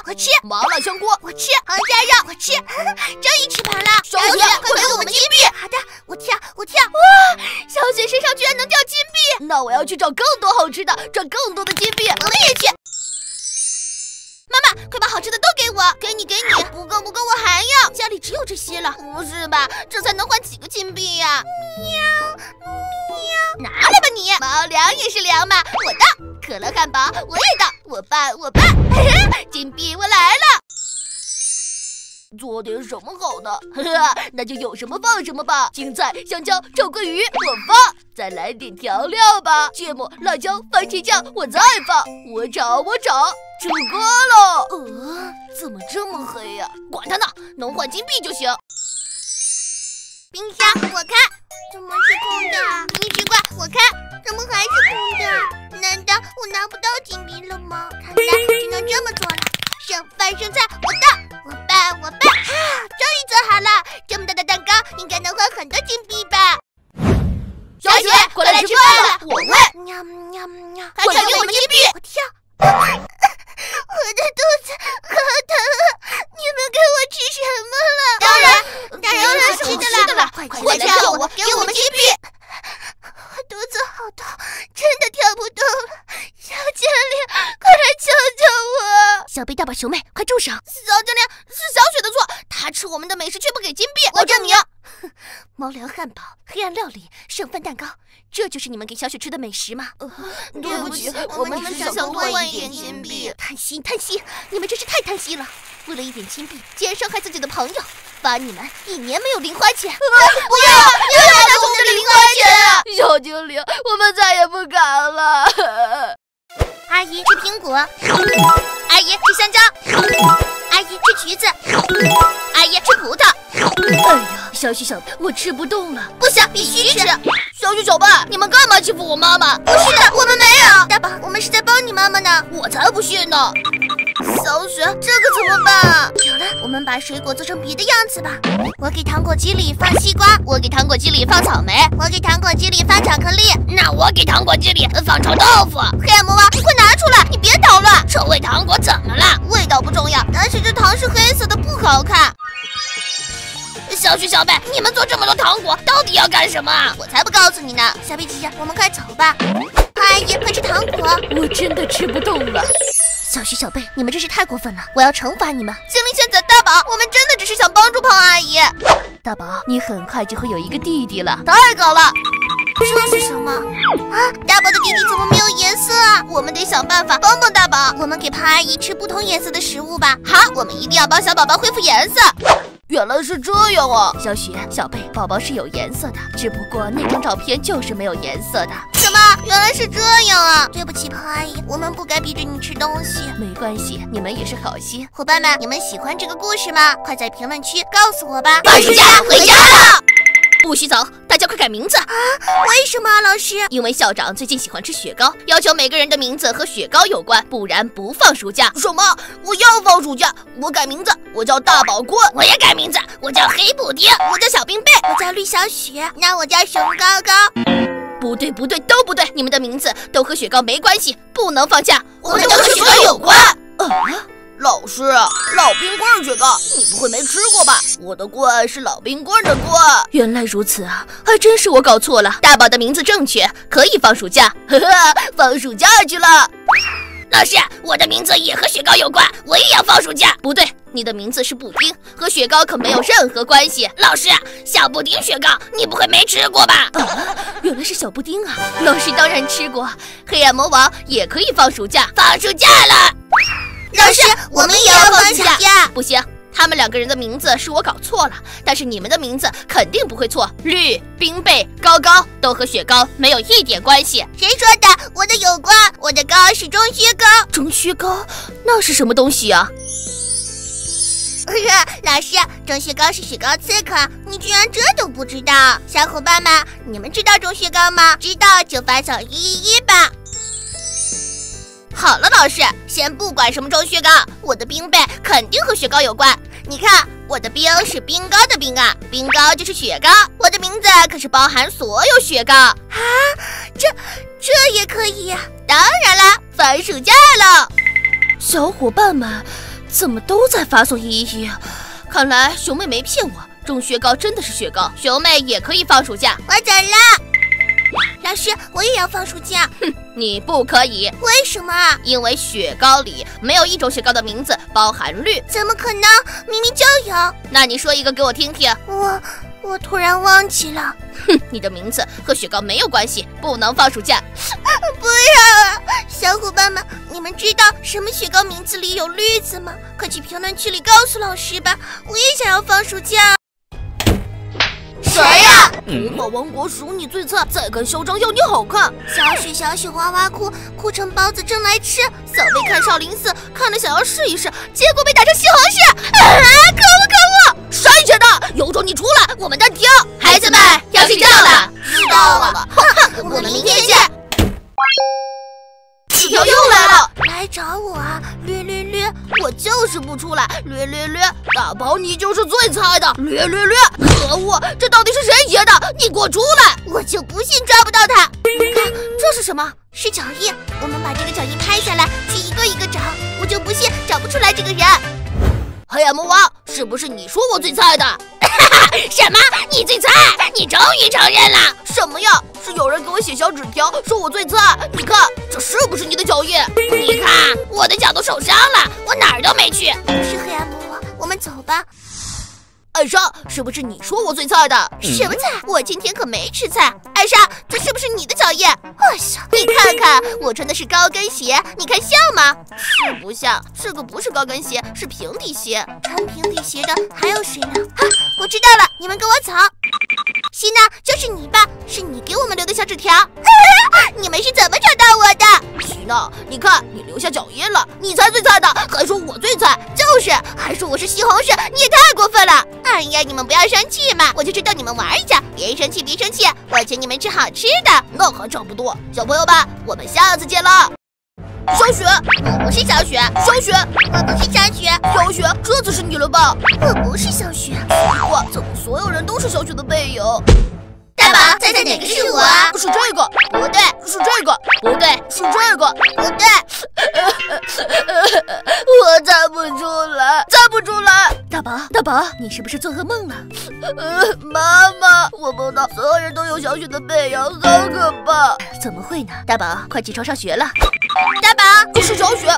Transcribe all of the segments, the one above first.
我吃； 麻辣香锅， 我吃；红烧肉，我吃。终于吃饱了， 小雪， 快给我们金币！好的，我跳。哇，小雪身上居然能掉金币！ 那我要去找更多好吃的，赚更多的金币。 我们也去。妈妈，快把好吃的都给我！给你，不够，我还要。家里只有这些了。不是吧？这才能换几个金币呀？喵，拿来吧你！猫粮也是粮嘛。我的可乐汉堡我也的，我办。金币我来了。 做点什么好呢？那就有什么放什么吧。青菜、香蕉、臭鳜鱼，我放。再来点调料吧，芥末、辣椒、番茄酱，我再放。我找，吃锅了。怎么这么黑呀？管他呢，能换金币就行。 冰箱我看，怎么是空的？密室柜我看，怎么还是空的？难道我拿不到金币了吗？看来只能这么做了。剩饭剩菜我的，我办。终于做好了，这么大的蛋糕应该能换很多金币吧？ 小雪，快来吃饭了，我喂。 喵，快给我们金币！我跳。我的肚子好疼，你们给我吃什么了？当然是吃的了。快跳我，给我们金币！我肚子好痛，真的跳不动了。小精灵，快来救我！ 小贝大宝熊妹，快住手！ 小精灵，是小雪的错，她吃我们的美食却不给金币。我证明。 猫粮汉堡、黑暗料理、剩饭蛋糕，这就是你们给小雪吃的美食吗？ 对不起，我们只是想换一点金币。 贪心，你们真是太贪心了！为了一点金币，竟然伤害自己的朋友，罚你们1年没有零花钱。 不要拿走我们的零花钱啊！ 小精灵，我们再也不敢了。 阿姨吃苹果，阿姨吃香蕉，阿姨吃橘子，阿姨吃葡萄。 哎呀，小雪小贝，我吃不动了。 不行，必须吃。 小雪小贝，你们干嘛欺负我妈妈？ 不是的，我们没有。大宝，我们是在帮你妈妈呢。 我才不信呢。 小雪，这个怎么办啊？有了，我们把水果做成别的样子吧。我给糖果机里放西瓜，我给糖果机里放草莓，我给糖果机里放巧克力。 那我给糖果机里放臭豆腐。 黑暗魔王，你快拿出来！你别捣乱。 臭味糖果怎么了？ 味道不重要，但是这糖是黑色的，不好看。 小雪小贝，你们做这么多糖果，到底要干什么？ 我才不告诉你呢。小贝姐姐，我们快走吧。阿姨，快吃糖果。 我真的吃不动了。小雪小贝，你们真是太过分了，我要惩罚你们。 精灵仙子，大宝，我们真的只是想帮助胖阿姨。 大宝，你很快就会有一个弟弟了， 太搞了。这是什么啊？大宝的弟弟怎么没有颜色啊？我们得想办法帮帮大宝。我们给胖阿姨吃不同颜色的食物吧。好，我们一定要帮小宝宝恢复颜色。 原来是这样啊！小雪、小贝，宝宝是有颜色的，只不过那张照片就是没有颜色的。 什么？原来是这样啊！对不起，胖阿姨，我们不该逼着你吃东西。 没关系，你们也是好心。 伙伴们，你们喜欢这个故事吗？快在评论区告诉我吧。 放暑假回家了。不许走，大家快改名字啊！ 为什么啊，老师？ 因为校长最近喜欢吃雪糕，要求每个人的名字和雪糕有关，不然不放暑假。 什么？我要放暑假！我改名字，我叫大宝棍。 我也改名字，我叫黑布丁。 我叫小冰贝。我叫绿小雪。那我叫熊高高。 不对，都不对，你们的名字都和雪糕没关系，不能放假。 我们都和雪糕有关。 老师，老冰棍雪糕，你不会没吃过吧？我的棍是老冰棍的棍。原来如此啊，还真是我搞错了。大宝的名字正确，可以放暑假。放暑假去了。 老师，我的名字也和雪糕有关，我也要放暑假。 不对，你的名字是布丁，和雪糕可没有任何关系。 老师，小布丁雪糕，你不会没吃过吧？ 原来是小布丁啊！老师当然吃过。黑暗魔王也可以放暑假， 放暑假了。老师，我们也要放暑假。 不行，他们2个人的名字是我搞错了，但是你们的名字肯定不会错。绿、冰贝、高高都和雪糕没有一点关系。 谁说的？我的有关，我的糕是中薛糕。 中薛糕？那是什么东西啊？ 老师，中薛糕是雪糕刺客，你居然这都不知道？小伙伴们，你们知道中薛糕吗？知道就发送111吧。好了，老师，先不管什么中薛糕，我的冰贝肯定和雪糕有关。你看，我的冰是冰糕的冰啊，冰糕就是雪糕，我的名字可是包含所有雪糕啊！这也可以呀？当然了，放暑假了。 小伙伴们， 怎么都在发送1111？看来熊妹没骗我，种雪糕真的是雪糕，熊妹也可以放暑假。 我走了。老师，我也要放暑假。 哼，你不可以。 为什么？ 因为雪糕里没有一种雪糕的名字包含绿。 怎么可能？明明就有。 那你说一个给我听听。 我突然忘记了。 哼，你的名字和雪糕没有关系，不能放暑假。 不要啊！小伙伴们，你们知道什么雪糕名字里有绿字吗？快去评论区里告诉老师吧，我也想要放暑假。 谁呀？魔法王国数你最菜，再跟嚣张要你好看。 小雪哇哇哭，哭成包子正来吃。 小贝看少林寺，看了想要试一试，结果被打成西红柿。可恶！谁觉得？有种你出来，我们暂停。孩子们要睡觉了。知道了。我们明天见。纸条又来了， 来找我啊！略， 我就是不出来。略，大宝你就是最菜的。略，可恶，这到底是谁写的？你给我出来！ 我就不信抓不到他。 这是什么？ 是脚印，我们把这个脚印拍下来，去一个一个找，我就不信找不出来这个人。 黑暗魔王，是不是你说我最菜的？ 什么？你最菜？你终于承认了？ 什么呀？是有人给我写小纸条，说我最菜。你看，这是不是你的脚印？ 你看，我的脚都受伤了，我哪儿都没去。是黑暗魔王，我们走吧。 艾莎，是不是你说我最菜的？ 什么菜？我今天可没吃菜。艾莎，这是不是你的脚印？哎呀，你看看，我穿的是高跟鞋，你看像吗？ 是不像，这个不是高跟鞋，是平底鞋。 穿平底鞋的还有谁呢？我知道了，你们跟我走。希娜，就是你吧？是你给我们留的小纸条。你们是怎么找到我的？ 希娜，你看你留下脚印了，你才最菜的，还说我最菜， 就是还说我是西红柿，你也太过分了。哎呀，你们不要生气嘛，我就是逗你们玩一下，别生气，我请你们吃好吃的。 那还差不多，小朋友们，我们下次见了。小雪， 我不是小雪。 小雪， 我不是小雪。 小雪，这次是你了吧？ 我不是小雪。 哇，怎么所有人都是小雪的背影？ 大宝，猜猜哪个是我？ 是这个， 不对； 是这个， 不对； 是这个， 不对。 我猜不出来，大宝，你是不是做噩梦了？妈妈，我梦到所有人都有小雪的背影，好可怕。怎么会呢？大宝，快起床上学了。 大宝， 是小雪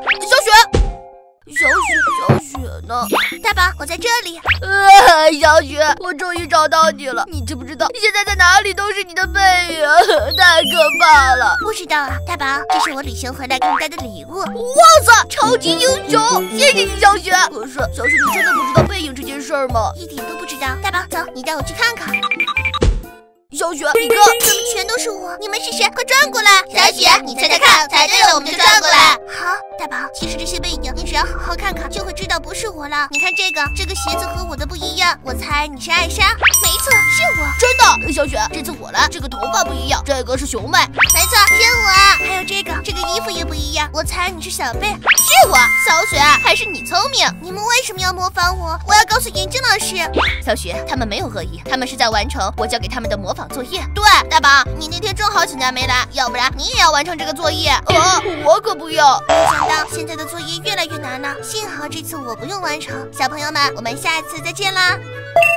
呢？ 大宝，我在这里。 小雪，我终于找到你了。你知不知道，现在在哪里都是你的背影，太可怕了。 不知道啊，大宝，这是我旅行回来给你带的礼物。 哇塞，超级英雄！谢谢你，小雪。可是，小雪，你真的不知道背影这件事儿吗？ 一点都不知道。大宝，走，你带我去看看。 小雪，你看， 怎么全都是我？你们是谁？快转过来！小雪，你猜猜看，猜对了我们就转过来。好，大宝，其实这些背影，你只要好好看看，就会知道不是我了。你看这个鞋子和我的不一样，我猜你是艾莎。没错，是我。 真的，小雪，这次我来，这个头发不一样，这个是熊妹。 没错，是我。还有这个衣服也不一样，我猜你是小贝。 是我。小雪，还是你聪明。 你们为什么要模仿我？我要告诉严正老师。 小雪，他们没有恶意，他们是在完成我交给他们的模仿作业。 对，大宝，你那天正好请假没来，要不然你也要完成这个作业。 我可不要。 没想到现在的作业越来越难了，幸好这次我不用完成。小朋友们，我们下次再见啦。